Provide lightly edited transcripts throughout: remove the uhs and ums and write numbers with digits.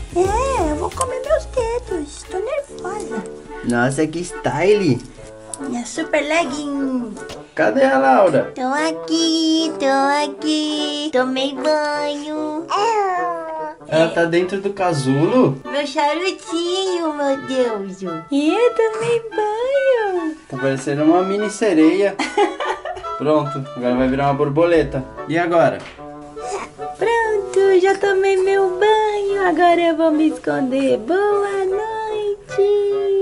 É, eu vou comer meus dedos. Tô nervosa. Nossa, que style. Minha super legging. Cadê a Laura? Tô aqui, tô aqui. Tomei banho. Ela tá dentro do casulo? Meu charutinho, meu Deus. E eu tomei banho. Tá parecendo uma mini sereia. Pronto, agora vai virar uma borboleta. E agora? Pronto, já tomei meu banho. Agora eu vou me esconder. Boa noite.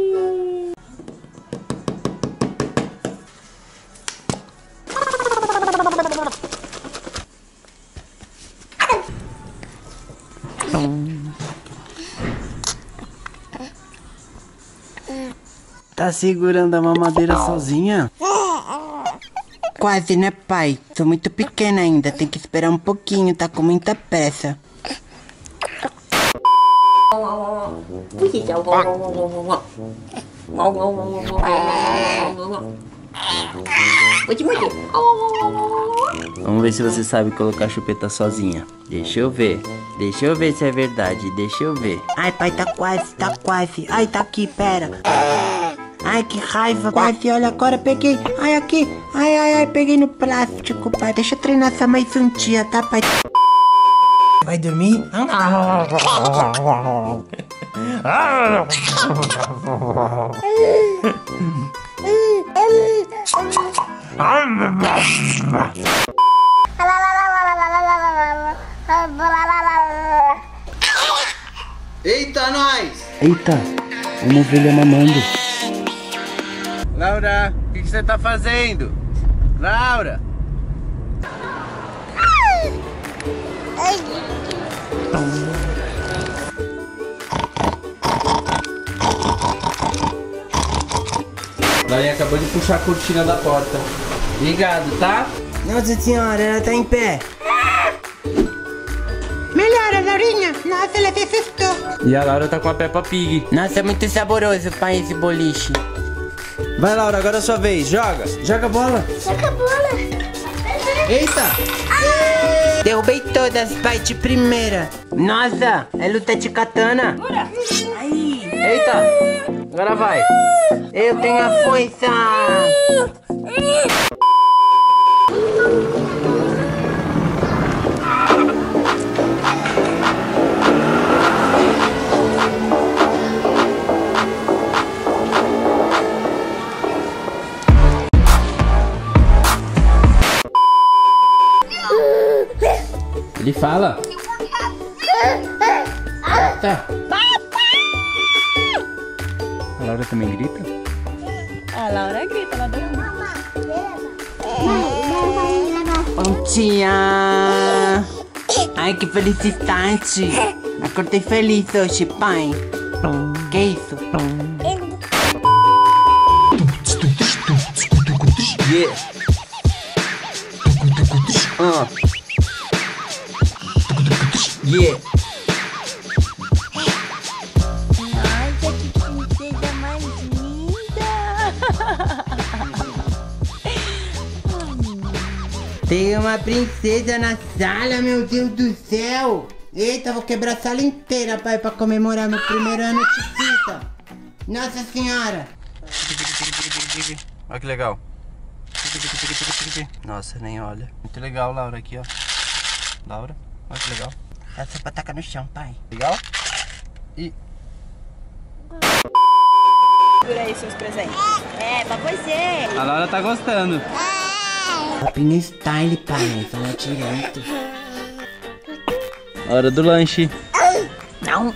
Tá segurando a mamadeira sozinha? Quase, né, pai? Sou muito pequena ainda, tem que esperar um pouquinho, tá com muita pressa. Vou te morder. Vamos ver se você sabe colocar chupeta sozinha. Deixa eu ver se é verdade, deixa eu ver. Ai, pai, tá quase, tá quase. Ai, tá aqui, pera. Ai, que raiva, quase, olha agora, peguei. Ai, aqui, ai, peguei no plástico, pai. Deixa eu treinar só mais um dia, tá, pai? Vai dormir? Eita, nós! Eita, uma ovelha mamando. Laura, o que você tá fazendo? Laura! Laurinha acabou de puxar a cortina da porta. Obrigado, tá? Nossa senhora, ela tá em pé. Melhora, Laurinha. Nossa, ela se assustou. E a Laura tá com a Peppa Pig. Nossa, é muito saboroso, pai, esse boliche. Vai, Laura, agora é a sua vez. Joga. Joga a bola. Joga a bola. Eita. Derrubei todas, pai, de primeira. Nossa, é luta de katana. Aí. Eita. Agora vai. Eu tenho a força. Ele fala. Tá. A Laura também grita? A Laura grita, ela dá Bom dia! Ai, que felicidade! Acordei feliz hoje, pai. Que isso? Yeah! Yeah! Nossa, que princesa mais linda! Tem uma princesa na sala, meu Deus do céu! Eita, vou quebrar a sala inteira, pai, pra comemorar meu primeiro ano de fita. Nossa senhora! Olha que legal. Nossa, nem olha. Muito legal, Laura, aqui, ó. Laura, olha que legal. Essa pra tacar no chão, pai. Legal? E... Segura aí seus presentes. É, pra você. A Laura tá gostando. Shopping style, pai. Fala direito. Hora do lanche. Não.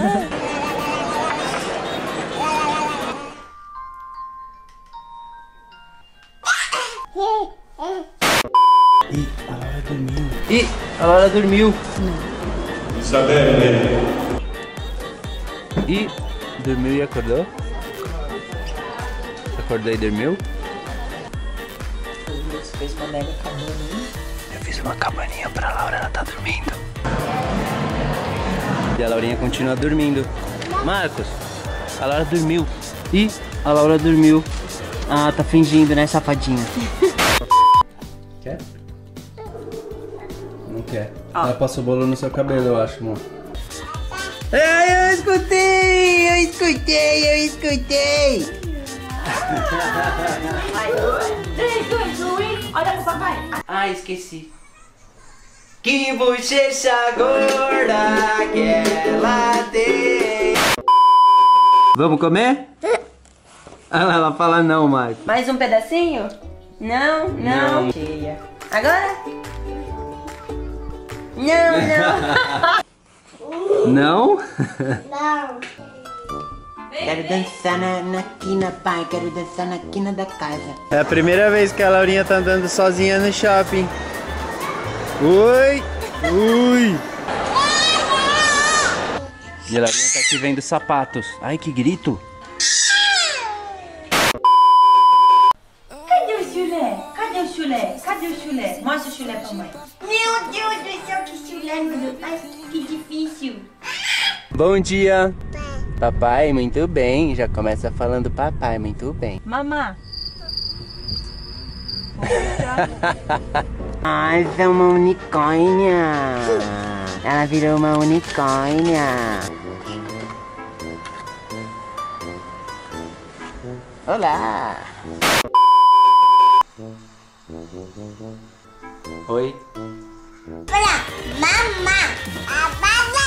Ih, a Laura dormiu. Ih, a Laura dormiu. Isabelle, né? Ih, dormiu e acordou? Acordou e dormiu? Você fez uma mega cabaninha. Eu fiz uma cabaninha pra Laura, ela tá dormindo. E a Laurinha continua dormindo. Marcos, a Laura dormiu. Ih, a Laura dormiu. Ah, tá fingindo, né, safadinha? Quer? Não quer. Ela passou bolo no seu cabelo, eu acho, amor. Ai, eu escutei. Vai, 3, 2, 1, olha pro papai. Ah, esqueci. Que bochecha gorda que ela tem. Vamos comer? Ela fala não, Marco. Mais um pedacinho? Não, não. Não. Cheia. Agora? Não. Não? Não. Quero dançar na quina, pai. Quero dançar na quina da casa. É a primeira vez que a Laurinha tá andando sozinha no shopping. Ui! Ui! E a Laurinha tá aqui vendo sapatos. Ai, que grito. Cadê o chulé? Cadê o chulé? Cadê o chulé? Mostra o chulé pra mãe. Meu Deus do céu, que chulé, meu Deus. Ai, que difícil. Bom dia. Papai, muito bem. Já começa falando papai, muito bem. Mamá. Ai, é uma unicórnia. Ela virou uma unicórnia. Olá. Oi. Olha, mamá, a babá,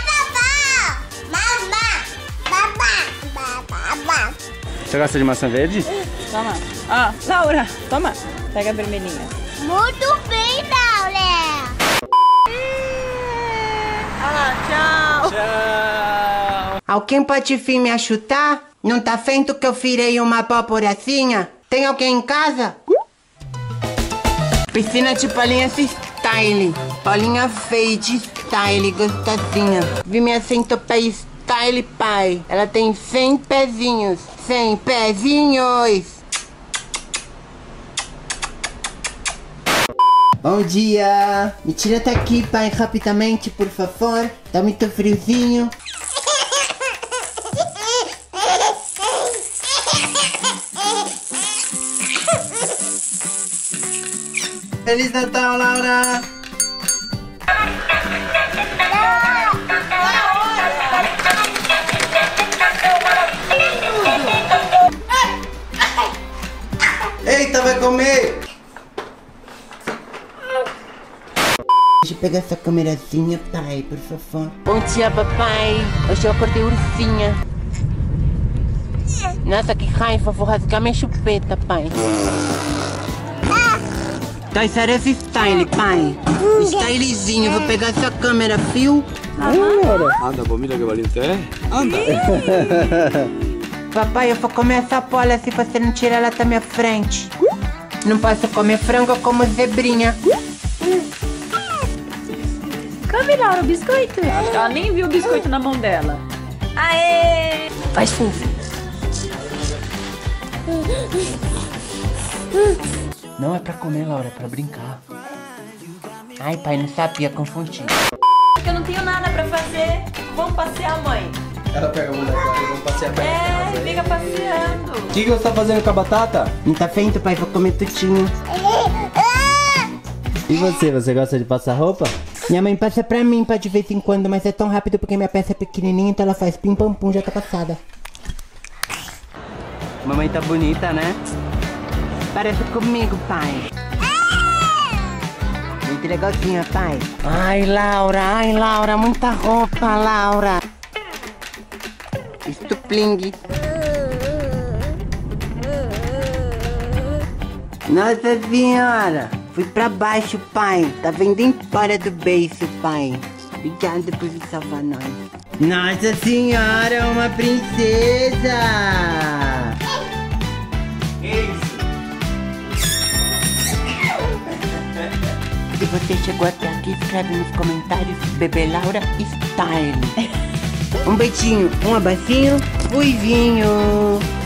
mamá, babá. Você gosta de maçã verde? Toma. Ó, Laura, toma. Pega a vermelhinha. Muito bem, Laura. Ah, tchau. Tchau! Alguém pode vir me ajudar? Não tá vendo que eu virei uma aboborazinha? Tem alguém em casa? Piscina de bolinhas style. Bolinha verde style, gostosinha. Vi minha centopeia style, pai. Ela tem 100 pezinhos. 100 pezinhos. Bom dia. Me tira daqui, pai, rapidamente, por favor. Tá muito friozinho. Feliz Natal, Laura! Eita, vai comer! Deixa eu pegar essa câmerazinha, pai, por favor. Bom dia, papai. Hoje eu acordei ursinha. Nossa, que raiva, vou rasgar minha chupeta, pai. Tá, isso era esse style, pai. Stylezinho, vou pegar essa câmera, fio. Anda, pues mira qué valiente es. Anda. Papai, eu vou comer essa bola se você não tirar ela da minha frente. Não posso comer frango como zebrinha. Come, Laura, o biscoito. Acho que ela nem viu o biscoito na mão dela. Aê! Faz fundo. Não é pra comer, Laura, é pra brincar. Ai, pai, não sabia, confundi. Eu não tenho nada pra fazer. Vamos passear, mãe. Ela pega a boneca e vamos passear perto. É, fica passeando. O que você tá fazendo com a batata? Não tá vendo, pai? Vou comer tudinho. E você gosta de passar roupa? Minha mãe passa pra mim, pai, de vez em quando, mas é tão rápido porque minha peça é pequenininha, então ela faz pim pam pum, já tá passada. Mamãe tá bonita, né? Parece comigo, pai. Muito legalzinha, pai. Ai, Laura, muita roupa, Laura. Estupling. Nossa senhora, fui pra baixo, pai. Tá vendo embora do beijo, pai. Obrigada por salvar nós. Nossa senhora, uma princesa. Se você chegou até aqui, escreve nos comentários Bebê Laura Style. Um beijinho, um abracinho, fuizinho.